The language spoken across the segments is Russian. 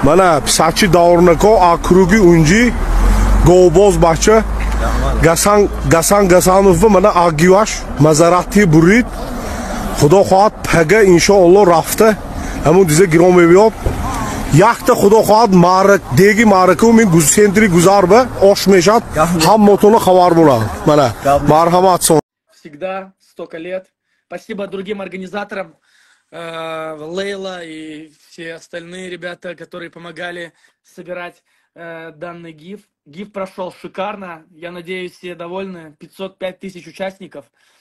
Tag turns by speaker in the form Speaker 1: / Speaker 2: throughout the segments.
Speaker 1: mana pisachi davrniko akrugi unji govboz bacha Gasanov va mana Agivash mazarati burid Xudo xohad paga inshaalloh rafta hamon dize girom meviyob Yaxta Xudo xohad degi ma'raka u men sentri guzar ba osh meshad hammatona xabar bo'ladi. Mana marhamat son.
Speaker 2: Всегда столько лет. Спасибо другим организаторам, Лейла и все остальные ребята, которые помогали собирать данный гиф. Гиф прошел шикарно. Я надеюсь, все довольны. 505 тысяч участников,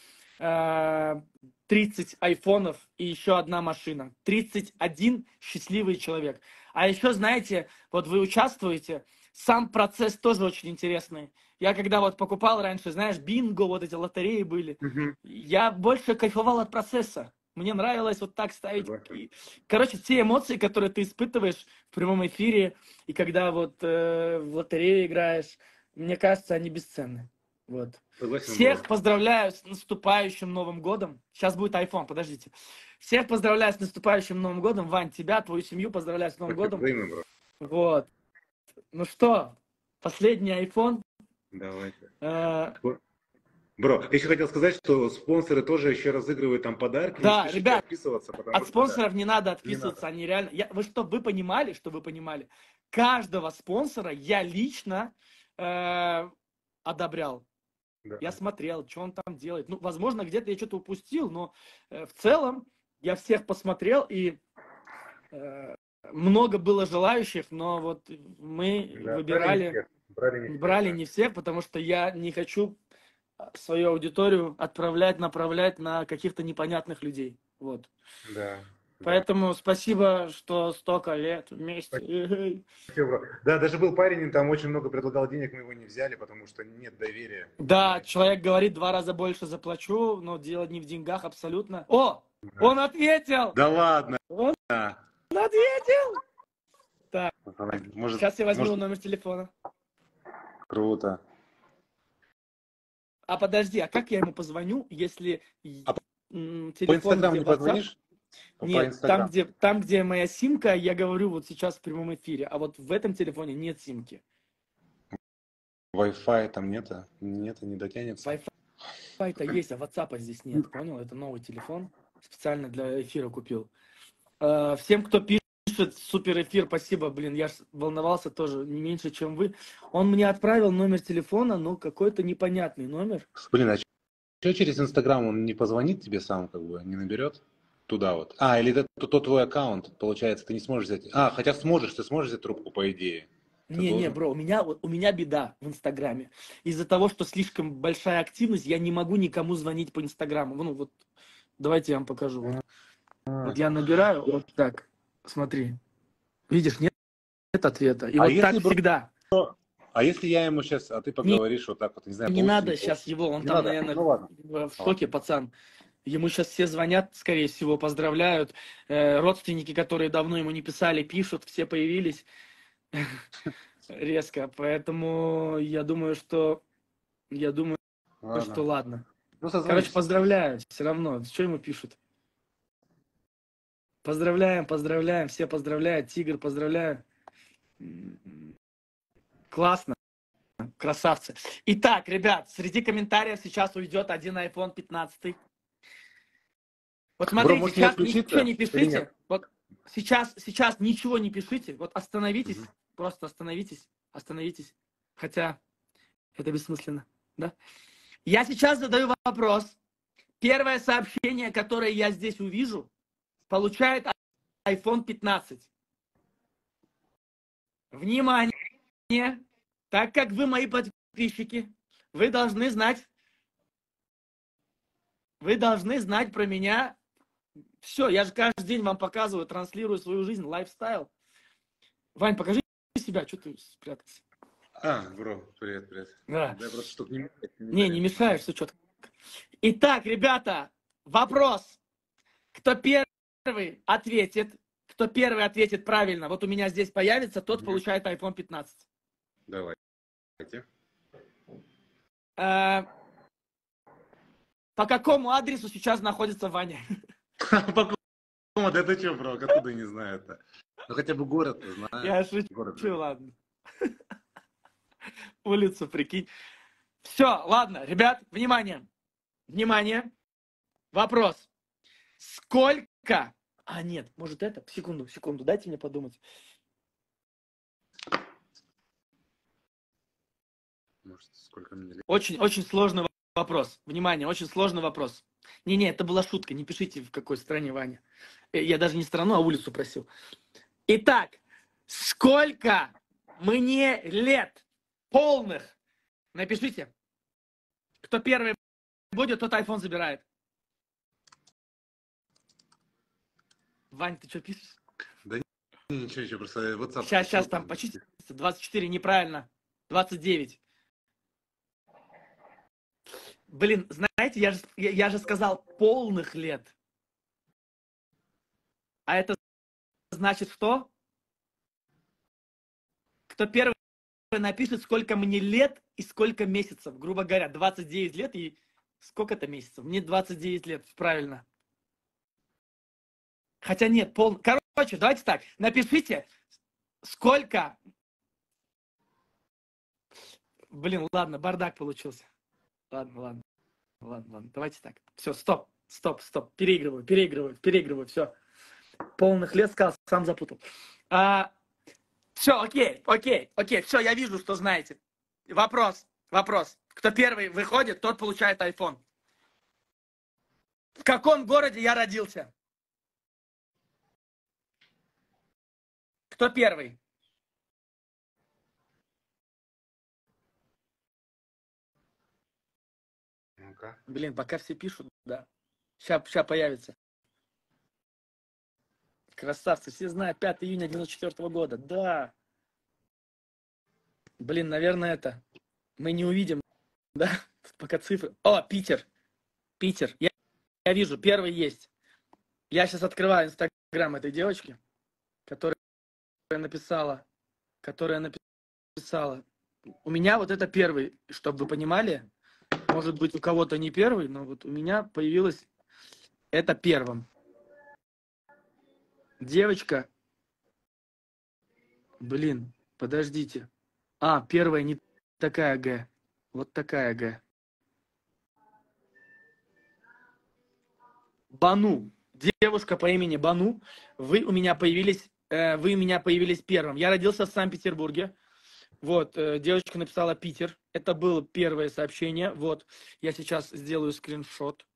Speaker 2: 30 айфонов и еще одна машина. 31 счастливый человек. А еще, знаете, вот вы участвуете, сам процесс тоже очень интересный. Я когда вот покупал раньше, знаешь, бинго, вот эти лотереи были, я больше кайфовал от процесса. Мне нравилось вот так ставить. Короче, те эмоции, которые ты испытываешь в прямом эфире, и когда вот в лотерею играешь, мне кажется, они бесценны. Вот. Всех поздравляю с наступающим Новым годом. Сейчас будет iPhone, подождите. Всех поздравляю с наступающим Новым годом. Вань, тебя, твою семью поздравляю с Новым годом. Вот. Ну что, последний iPhone.
Speaker 3: Давайте. Бро, я еще хотел сказать, что спонсоры тоже еще разыгрывают там подарки.
Speaker 2: Да, ребят, от спонсоров
Speaker 3: да,
Speaker 2: не надо отписываться, они реально... Чтобы вы понимали, каждого спонсора я лично одобрял. Да. Я смотрел, что он там делает. Ну, возможно, где-то я что-то упустил, но в целом я всех посмотрел, и много было желающих, но вот мы выбирали... Брали не всех, потому что я не хочу свою аудиторию направлять на каких-то непонятных людей. Вот.
Speaker 3: Да.
Speaker 2: Поэтому спасибо, что столько лет вместе.
Speaker 3: Спасибо. Да, даже был парень, там очень много предлагал денег, мы его не взяли, потому что нет доверия.
Speaker 2: Да, человек говорит, 2 раза больше заплачу, но дело не в деньгах абсолютно. О, да. Он ответил!
Speaker 3: Да ладно!
Speaker 2: Он ответил! Так, сейчас я возьму номер телефона.
Speaker 3: Круто.
Speaker 2: А подожди, а как я ему позвоню, если телефон...
Speaker 3: По Инстаграму не позвонишь?
Speaker 2: Нет, там, где моя симка, я говорю вот сейчас в прямом эфире, а вот в этом телефоне нет симки.
Speaker 3: Wi-Fi там нету? Нет, не дотянется?
Speaker 2: Wi-Fi-то есть, а WhatsApp здесь нет, понял? Это новый телефон, специально для эфира купил. Всем, кто пишет супер эфир, спасибо, блин, я волновался тоже не меньше, чем вы. Он мне отправил номер телефона, но какой-то непонятный номер.
Speaker 3: Блин, а что через Инстаграм он не позвонит тебе сам, как бы, не наберет? Туда вот. А, или это тот твой аккаунт, получается, ты не сможешь взять. А, хотя ты сможешь взять трубку, по идее.
Speaker 2: Не, бро, у меня беда в Инстаграме. Из-за того, что слишком большая активность, я не могу никому звонить по Инстаграму. Ну вот, давайте я вам покажу. Вот я набираю, вот так, смотри. Видишь, нет ответа. И вот так всегда.
Speaker 3: А если я ему сейчас, а ты поговоришь вот так вот, не знаю.
Speaker 2: Не надо сейчас его, он там, наверное, в шоке, пацан. Ему сейчас все звонят, скорее всего, поздравляют. Родственники, которые давно ему не писали, пишут, все появились резко. Поэтому я думаю, что ладно. Короче, поздравляю, все равно. Что ему пишут? Поздравляем, все поздравляют. Тигр, поздравляю. Классно. Красавцы. Итак, ребят, среди комментариев сейчас уйдет один iPhone 15. Вот смотрите,
Speaker 3: Бро,
Speaker 2: сейчас ничего не пишите. Вот сейчас ничего не пишите. Вот остановитесь, просто остановитесь. Хотя это бессмысленно, да? Я сейчас задаю вопрос. Первое сообщение, которое я здесь увижу, получает iPhone 15. Внимание! Так как вы мои подписчики, вы должны знать про меня. Все, я же каждый день вам показываю, транслирую свою жизнь, лайфстайл. Вань, покажи себя, что ты спрятался?
Speaker 3: Бро, привет.
Speaker 2: Да.
Speaker 3: Да, просто чтоб не
Speaker 2: мешаешь, все четко. Итак, ребята, вопрос. Кто первый ответит правильно, вот у меня здесь появится, тот получает iPhone 15.
Speaker 3: Давайте.
Speaker 2: По какому адресу сейчас находится Ваня?
Speaker 3: Да ты что, бро, откуда не знаю-то? Ну хотя бы город-то знаю.
Speaker 2: Я
Speaker 3: Город.
Speaker 2: шучу, ладно. Улицу, прикинь. Все, ладно, ребят, внимание. Внимание. Вопрос. Сколько... А, нет, может это? Секунду, дайте мне подумать.
Speaker 3: Может, сколько мне лет?
Speaker 2: Очень сложный вопрос. Внимание, очень сложный вопрос. Не, это была шутка, не пишите, в какой стране Ваня. Я даже не страну, а улицу просил. Итак, сколько мне лет полных? Напишите. Кто первый будет, тот iPhone забирает. Вань, ты что пишешь?
Speaker 3: Да ничего, просто WhatsApp.
Speaker 2: Сейчас там почти 24, неправильно. 29. Блин, знаете, я же сказал полных лет. А это значит что? Кто первый напишет, сколько мне лет и сколько месяцев. Грубо говоря, 29 лет и сколько-то месяцев. Мне 29 лет, правильно. Хотя нет, Короче, давайте так. Напишите, сколько... Блин, ладно, бардак получился. Ладно. Давайте так. Все, стоп. Переигрываю, все. Полных лет сказал, сам запутал. Все, окей. Все, я вижу, что знаете. Вопрос. Кто первый выходит, тот получает iPhone. В каком городе я родился? Кто первый?
Speaker 3: Ну-ка.
Speaker 2: Блин, пока все пишут, да. Сейчас появится. Красавцы, все знают, 5 июня 94 года, да. Блин, наверное, мы не увидим, да, пока цифры. О, Питер. Я вижу, первый есть. Я сейчас открываю инстаграм этой девочки, которая написала. У меня вот это первый, чтобы вы понимали. Может быть, у кого-то не первый, но вот у меня появилось это первым. Девочка. Блин, подождите. Первая не такая Г. Вот такая Г. Бану. Девушка по имени Бану. Вы у меня появились первым. Я родился в Санкт-Петербурге. Вот, девочка написала Питер. Это было первое сообщение. Вот, я сейчас сделаю скриншот.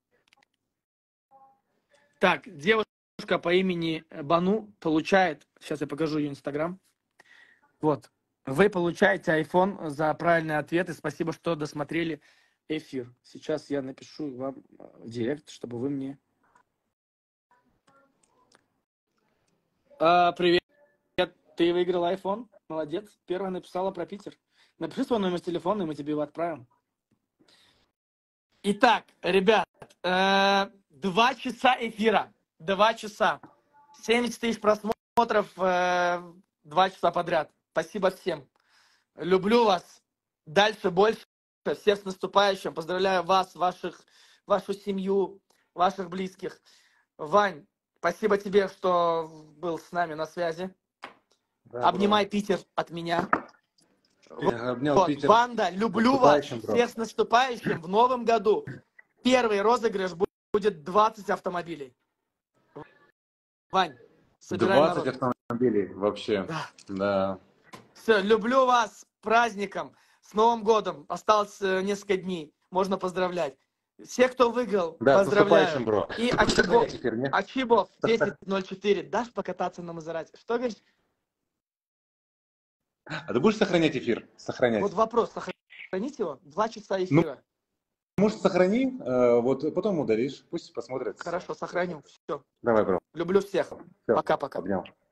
Speaker 2: Так, девушка по имени Бану получает... Сейчас я покажу ее инстаграм. Вот. Вы получаете iPhone за правильный ответ. И спасибо, что досмотрели эфир. Сейчас я напишу вам в директ, чтобы вы мне... Привет. Ты выиграл iPhone? Молодец. Первая написала про Питер. Напиши свой номер телефона, и мы тебе его отправим. Итак, ребят, 2 часа эфира. 2 часа. 70 тысяч просмотров 2 часа подряд. Спасибо всем. Люблю вас. Дальше больше. Всех с наступающим. Поздравляю вас, вашу семью, ваших близких. Вань, спасибо тебе, что был с нами на связи. Да, обнимай, бро. Питер от меня.
Speaker 3: Я обнял Питер.
Speaker 2: Банда, люблю вас. Всех с наступающим. В новом году первый розыгрыш будет 20 автомобилей. Вань, собирай
Speaker 3: 20
Speaker 2: народ.
Speaker 3: автомобилей вообще. Да.
Speaker 2: Все, люблю вас. С праздником. С Новым годом. Осталось несколько дней. Можно поздравлять. Всех, кто выиграл,
Speaker 3: да,
Speaker 2: поздравляю.
Speaker 3: Бро.
Speaker 2: И Ачибов 10.04. Дашь покататься на Мазерате? Что говоришь?
Speaker 3: А ты будешь сохранять эфир? Сохранять.
Speaker 2: Вот вопрос, сохранить его? 2 часа эфира.
Speaker 3: Ну, может, сохрани, вот потом удалишь. Пусть посмотрят.
Speaker 2: Хорошо, сохраню. Все.
Speaker 3: Давай, бро.
Speaker 2: Люблю всех. Пока-пока.
Speaker 3: Обнял.